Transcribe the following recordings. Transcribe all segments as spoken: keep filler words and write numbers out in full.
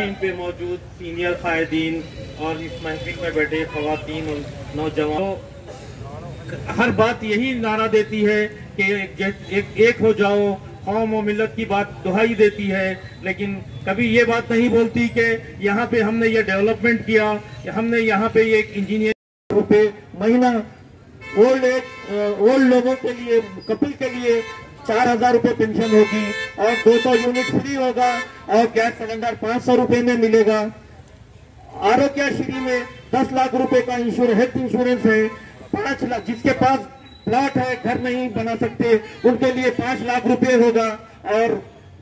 नशीन पे मौजूद सीनियर कायदीन और इस महफिल में बैठे खवातीन और नौजवान हर बात यही नारा देती है कि एक, एक, एक हो जाओ, कौम और मिल्लत की बात दुहाई देती है, लेकिन कभी ये बात नहीं बोलती कि यहाँ पे हमने ये डेवलपमेंट किया, हमने यहाँ पे ये इंजीनियर रुपए महीना ओल्ड एज ओल्ड लोगों के लिए, कपिल के लिए चार हजार रुपए पेंशन होगी और दो सौ यूनिट फ्री होगा और गैस सिलेंडर पाँच सौ रुपए में मिलेगा। आरोग्य श्री में दस लाख रुपए का इंश्योरेंस, हेल्थ इंश्योरेंस है। पांच लाख जिसके पास प्लॉट है, घर नहीं बना सकते, उनके लिए पांच लाख रुपए होगा। और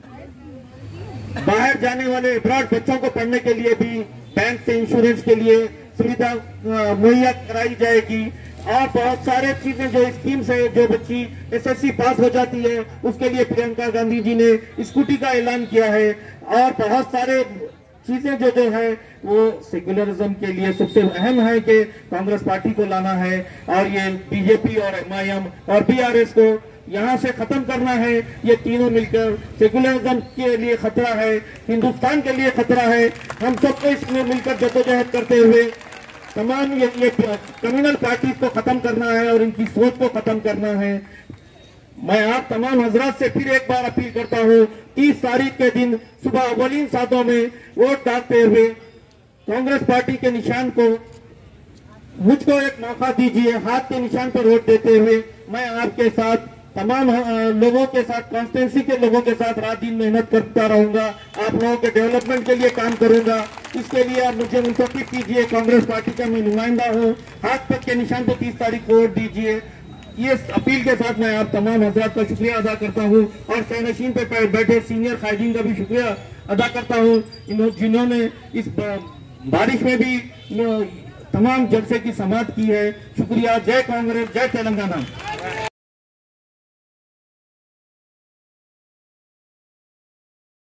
बाहर जाने वाले अब्रॉड बच्चों को पढ़ने के लिए भी बैंक से इंश्योरेंस के लिए सुविधा मुहैया कराई जाएगी। और बहुत सारे चीजें जो स्कीम्स है, जो बच्ची एसएससी पास हो जाती है उसके लिए प्रियंका गांधी जी ने स्कूटी का ऐलान किया है। और बहुत सारे चीजें जो जो है वो सेक्युलरिज्म के लिए सबसे अहम है कि कांग्रेस पार्टी को लाना है और ये बीजेपी और एमआईएम और बीआरएस को यहाँ से खत्म करना है। ये तीनों मिलकर सेक्युलरिज्म के लिए खतरा है, हिंदुस्तान के लिए खतरा है। हम सबको इसमें मिलकर जद्दोजहद करते हुए तमाम ये, ये कम्युनल पार्टी को खत्म करना है और इनकी सोच को खत्म करना है। मैं आप तमाम हजरात से फिर एक बार अपील करता हूँ, तीस तारीख के दिन सुबह अव्वलीन सातों में वोट डालते हुए कांग्रेस पार्टी के निशान को, मुझको एक मौका दीजिए, हाथ के निशान पर वोट देते हुए मैं आपके साथ, तमाम लोगों के साथ, कॉन्स्टिट्यूंसी के लोगों के साथ रात दिन मेहनत करता रहूंगा। आप लोगों के डेवलपमेंट के लिए काम करूंगा। इसके लिए आप मुझे मुंतखब कीजिए, कांग्रेस पार्टी का मैं नुमाइंदा हूँ। हाथ तक के निशान पर तीस तारीख को वोट दीजिए। ये अपील के साथ मैं आप तमाम हजरात का शुक्रिया अदा करता हूँ और सैनशीन पे बैठे सीनियर कायदीन का भी शुक्रिया अदा करता हूँ, जिन्होंने इस बारिश में भी तमाम जलसे की समाअत की है। शुक्रिया। जय कांग्रेस, जय तेलंगाना।